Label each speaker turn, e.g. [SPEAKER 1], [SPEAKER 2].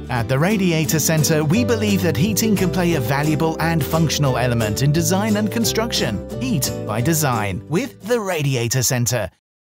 [SPEAKER 1] At the Radiator Centre, we believe that heating can play a valuable and functional element in design and construction. Heat by design with the Radiator Centre.